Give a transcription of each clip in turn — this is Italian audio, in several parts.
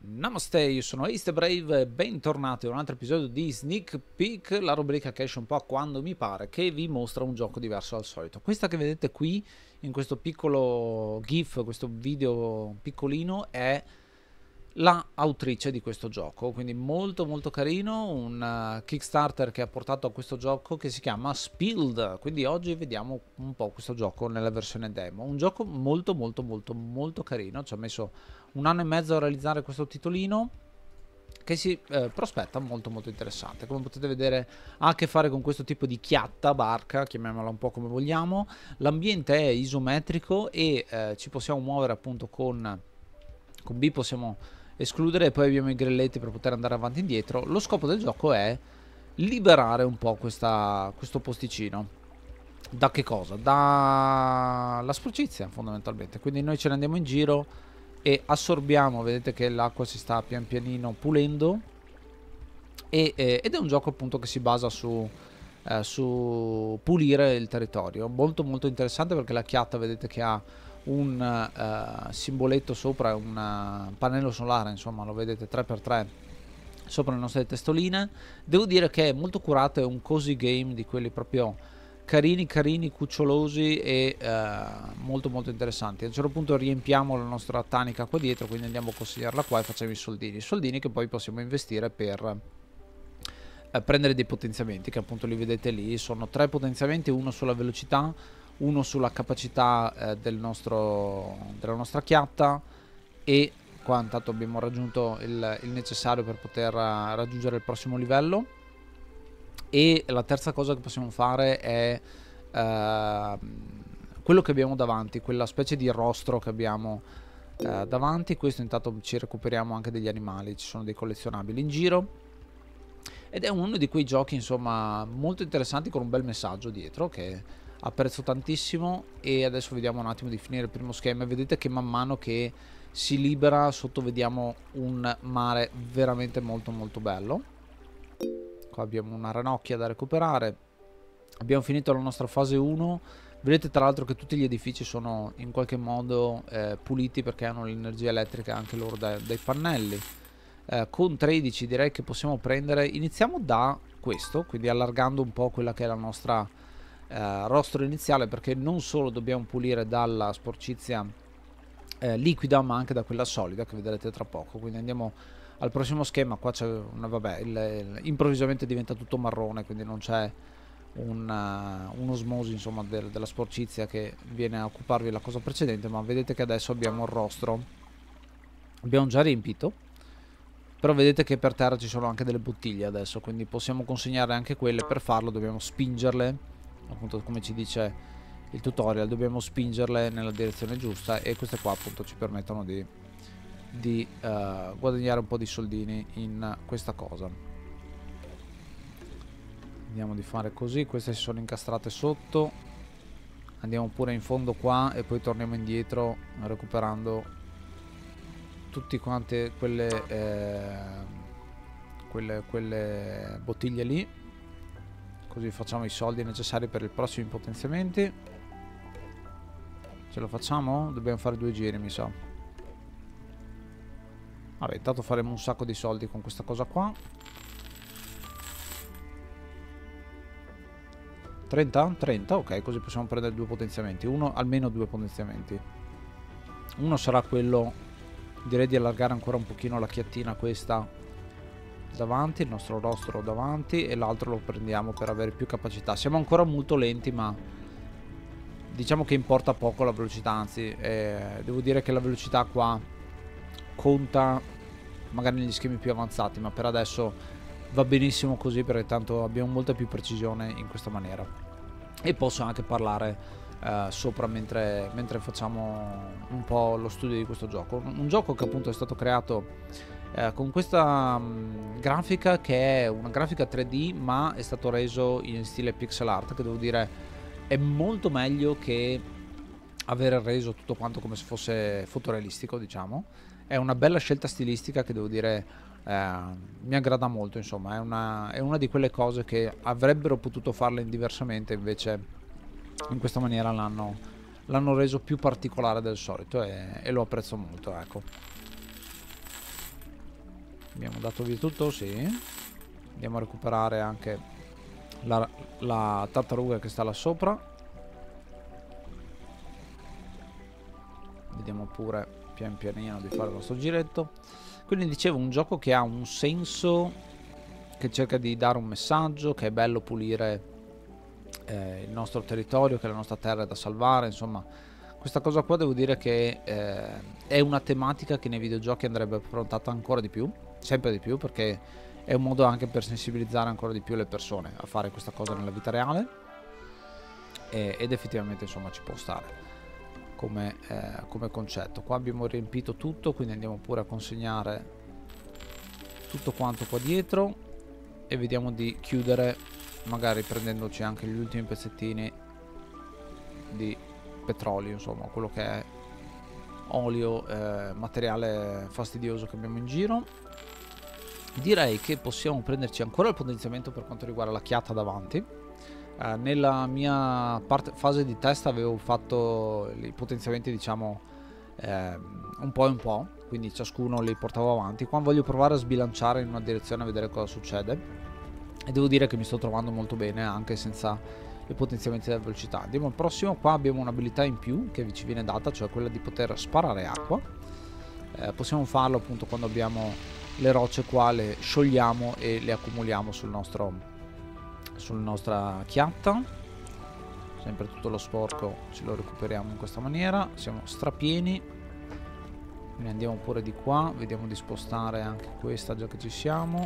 Namaste, io sono Ace the Brave e bentornati a un altro episodio di Sneak Peek, la rubrica che esce un po' quando mi pare, che vi mostra un gioco diverso dal solito. Questa che vedete qui, in questo piccolo GIF, questo video piccolino, è la autrice di questo gioco, quindi molto molto carino, un Kickstarter che ha portato a questo gioco che si chiama Spilled, quindi oggi vediamo un po' questo gioco nella versione demo, un gioco molto molto molto molto carino, ci ha messo un anno e mezzo a realizzare questo titolino che si prospetta molto molto interessante. Come potete vedere ha a che fare con questo tipo di chiatta, barca, chiamiamola un po' come vogliamo, l'ambiente è isometrico e ci possiamo muovere appunto con B, possiamo escludere e poi abbiamo i grelletti per poter andare avanti e indietro. Lo scopo del gioco è liberare un po' questo posticino. Da che cosa? Dalla sporcizia fondamentalmente. Quindi noi ce ne andiamo in giro e assorbiamo, vedete che l'acqua si sta pian pianino pulendo ed è un gioco appunto che si basa su pulire il territorio. Molto molto interessante perché la chiatta vedete che ha un simboletto sopra, un pannello solare, insomma lo vedete 3x3 sopra le nostre testoline. Devo dire che è molto curato, è un cozy game di quelli proprio carini carini, cucciolosi e molto molto interessanti. A un certo punto riempiamo la nostra tanica qua dietro, quindi andiamo a consegnarla qua e facciamo i soldini che poi possiamo investire per prendere dei potenziamenti, che appunto li vedete lì. Sono 3 potenziamenti, uno sulla velocità, uno sulla capacità della nostra chiatta, e qua intanto abbiamo raggiunto il necessario per poter raggiungere il prossimo livello. E la terza cosa che possiamo fare è quello che abbiamo davanti, quella specie di rostro che abbiamo davanti. Questo intanto ci recuperiamo anche degli animali, ci sono dei collezionabili in giro ed è uno di quei giochi insomma molto interessanti con un bel messaggio dietro che apprezzo tantissimo. E adesso vediamo un attimo di finire il primo schema e vedete che man mano che si libera sotto vediamo un mare veramente molto molto bello. Qua abbiamo una ranocchia da recuperare. Abbiamo finito la nostra fase 1. Vedete tra l'altro che tutti gli edifici sono in qualche modo puliti perché hanno l'energia elettrica anche loro dai pannelli. Con 13 direi che possiamo prendere, iniziamo da questo, quindi allargando un po' quella che è la nostra rostro iniziale, perché non solo dobbiamo pulire dalla sporcizia liquida ma anche da quella solida che vedrete tra poco. Quindi andiamo al prossimo schema. Qua c'è una, vabbè, improvvisamente diventa tutto marrone, quindi non c'è un'osmosi insomma della sporcizia che viene a occuparvi la cosa precedente, ma vedete che adesso abbiamo il rostro, abbiamo già riempito, però vedete che per terra ci sono anche delle bottiglie adesso, quindi possiamo consegnare anche quelle. Per farlo dobbiamo spingerle, appunto come ci dice il tutorial, dobbiamo spingerle nella direzione giusta e queste qua appunto ci permettono di guadagnare un po' di soldini in questa cosa. Andiamo di fare così, queste si sono incastrate sotto, andiamo pure in fondo qua e poi torniamo indietro recuperando tutte quante quelle bottiglie lì, così facciamo i soldi necessari per i prossimi potenziamenti. Ce lo facciamo? Dobbiamo fare 2 giri mi sa. Vabbè, intanto faremo un sacco di soldi con questa cosa qua. 30? 30, ok, così possiamo prendere 2 potenziamenti. Almeno 2 potenziamenti. Uno sarà quello, direi di allargare ancora un pochino la chiattina questa davanti, il nostro rostro davanti, e l'altro lo prendiamo per avere più capacità. Siamo ancora molto lenti, ma diciamo che importa poco la velocità, anzi devo dire che la velocità qua conta magari negli schemi più avanzati, ma per adesso va benissimo così perché tanto abbiamo molta più precisione in questa maniera. E posso anche parlare sopra mentre facciamo un po' lo studio di questo gioco. Un gioco che appunto è stato creato con questa grafica, che è una grafica 3D ma è stato reso in stile pixel art, che devo dire è molto meglio che aver reso tutto quanto come se fosse fotorealistico, diciamo. È una bella scelta stilistica che devo dire mi aggrada molto, insomma è una di quelle cose che avrebbero potuto farle diversamente, invece in questa maniera l'hanno reso più particolare del solito e lo apprezzo molto, ecco. Abbiamo dato via tutto? Sì. Andiamo a recuperare anche la tartaruga che sta là sopra. Vediamo pure pian pianino di fare il nostro giretto. Quindi dicevo, un gioco che ha un senso, che cerca di dare un messaggio, che è bello pulire il nostro territorio, che la nostra terra è da salvare, insomma. Questa cosa qua devo dire che è una tematica che nei videogiochi andrebbe affrontata ancora di più, sempre di più, perché è un modo anche per sensibilizzare ancora di più le persone a fare questa cosa nella vita reale, ed effettivamente insomma ci può stare come concetto. Qua abbiamo riempito tutto, quindi andiamo pure a consegnare tutto quanto qua dietro e vediamo di chiudere, magari prendendoci anche gli ultimi pezzettini di petrolio, insomma quello che è olio, materiale fastidioso che abbiamo in giro. Direi che possiamo prenderci ancora il potenziamento per quanto riguarda la chiatta davanti. Nella mia fase di test avevo fatto i potenziamenti, diciamo, un po' e un po', quindi ciascuno li portavo avanti. Qua voglio provare a sbilanciare in una direzione a vedere cosa succede, e devo dire che mi sto trovando molto bene anche senza i potenziamenti della velocità. Andiamo al prossimo. Qua abbiamo un'abilità in più che ci viene data, cioè quella di poter sparare acqua. Possiamo farlo appunto quando abbiamo le rocce qua, le sciogliamo e le accumuliamo sulla nostra chiatta. Sempre tutto lo sporco ce lo recuperiamo in questa maniera. Siamo strapieni, quindi andiamo pure di qua, vediamo di spostare anche questa già che ci siamo.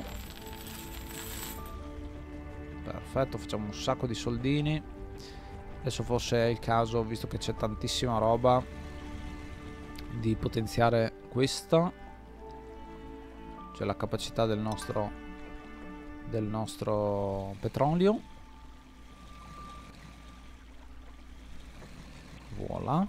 Perfetto, facciamo un sacco di soldini. Adesso forse è il caso, visto che c'è tantissima roba, di potenziare questa, cioè la capacità del nostro petrolio. Voilà.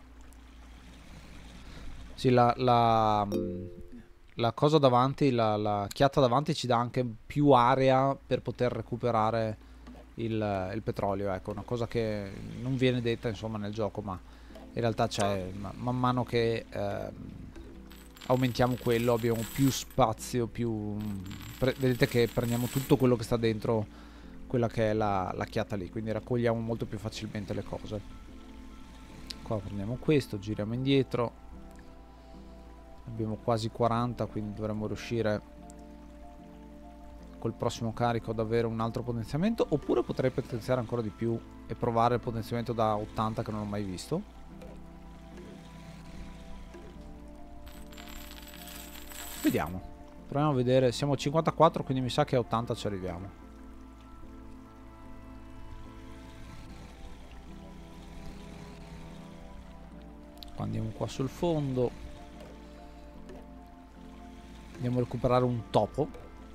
Sì, la cosa davanti, la chiatta davanti ci dà anche più area per poter recuperare il petrolio. Ecco, una cosa che non viene detta insomma nel gioco, ma in realtà c'è. Man mano che aumentiamo quello, abbiamo più spazio, vedete che prendiamo tutto quello che sta dentro quella che è la chiatta lì, quindi raccogliamo molto più facilmente le cose. Qua prendiamo questo, giriamo indietro, abbiamo quasi 40, quindi dovremmo riuscire col prossimo carico ad avere un altro potenziamento, oppure potrei potenziare ancora di più e provare il potenziamento da 80 che non ho mai visto. Vediamo, proviamo a vedere. Siamo a 54, quindi mi sa che a 80 ci arriviamo. Andiamo qua sul fondo, andiamo a recuperare un topo.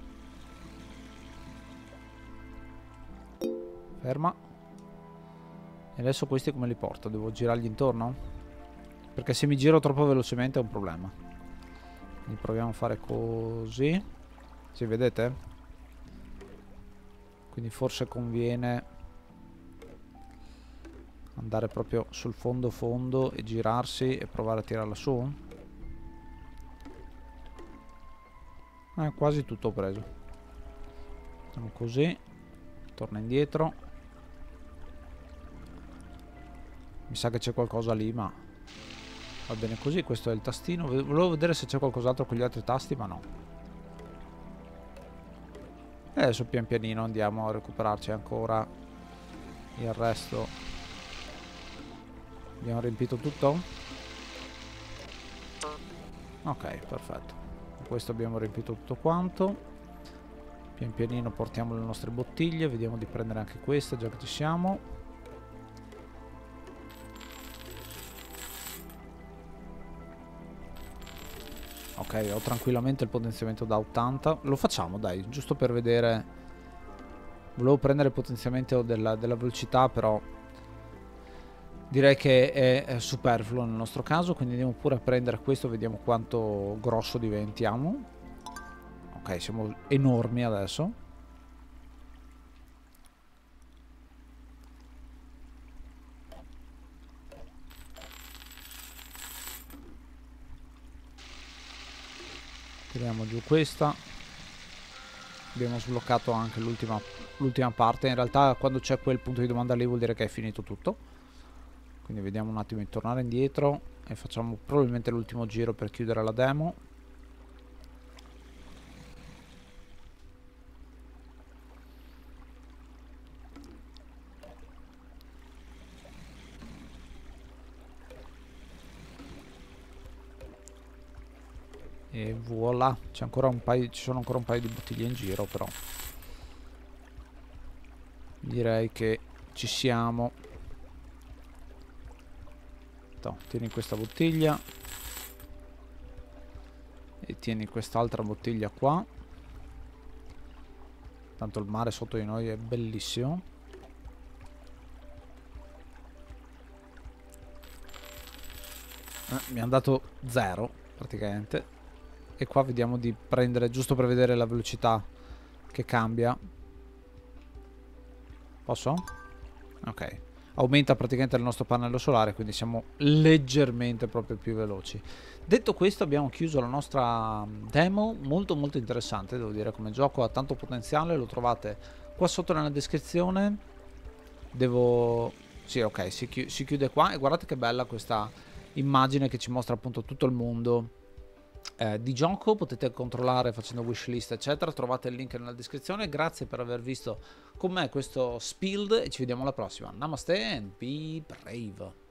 Ferma. E adesso questi come li porto? Devo girargli intorno? Perché se mi giro troppo velocemente è un problema. Quindi proviamo a fare così. Sì, vedete? Quindi forse conviene andare proprio sul fondo e girarsi e provare a tirarla su. Quasi tutto ho preso. Facciamo così, torna indietro. Mi sa che c'è qualcosa lì, ma va bene così. Questo è il tastino. Volevo vedere se c'è qualcos'altro con gli altri tasti, ma no. E adesso pian pianino andiamo a recuperarci ancora il resto. Abbiamo riempito tutto? Ok, perfetto. Questo abbiamo riempito tutto quanto. Pian pianino portiamo le nostre bottiglie. Vediamo di prendere anche queste già che ci siamo. Ok, ho tranquillamente il potenziamento da 80. Lo facciamo, dai, giusto per vedere. Volevo prendere il potenziamento della velocità, però direi che è superfluo nel nostro caso, quindi andiamo pure a prendere questo, vediamo quanto grosso diventiamo. Ok, siamo enormi adesso. tiriamo giù questa. Abbiamo sbloccato anche l'ultima parte. In realtà quando c'è quel punto di domanda lì vuol dire che è finito tutto. Quindi vediamo un attimo di tornare indietro e facciamo probabilmente l'ultimo giro per chiudere la demo. E voilà, c'è ancora un paio, ci sono ancora un paio di bottiglie in giro, però direi che ci siamo. Tieni questa bottiglia e tieni quest'altra bottiglia qua. Tanto il mare sotto di noi è bellissimo. Mi hanno dato 0 praticamente. E qua vediamo di prendere, giusto per vedere la velocità che cambia. Posso? Ok. Aumenta praticamente il nostro pannello solare, quindi siamo leggermente proprio più veloci. Detto questo, abbiamo chiuso la nostra demo, molto molto interessante, devo dire, come gioco, ha tanto potenziale, lo trovate qua sotto nella descrizione. Sì, ok, si chiude qua e guardate che bella questa immagine che ci mostra appunto tutto il mondo di gioco. Potete controllare facendo wishlist eccetera, trovate il link nella descrizione. Grazie per aver visto con me questo Spilled e ci vediamo alla prossima. Namaste and be brave.